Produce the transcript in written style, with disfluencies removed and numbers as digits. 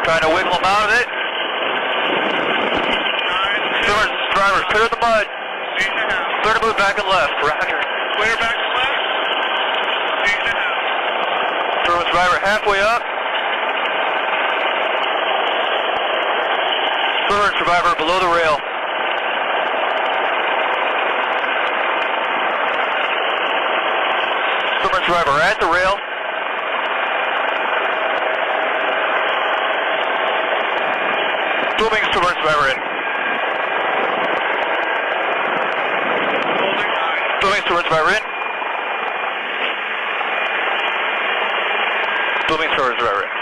Trying to wiggle him out of it. Swimmers, drivers, clear the mud. Clear to move back and left. Roger. Clear back and left. 8.5. Swimmers, driver halfway up. Swimmer and survivor below the rail. Swimmer and survivor at the rail. Swimming, swimmer and survivor in. Holding high. Swimming, swimmer and survivor in. Swimming, swimmer and survivor in.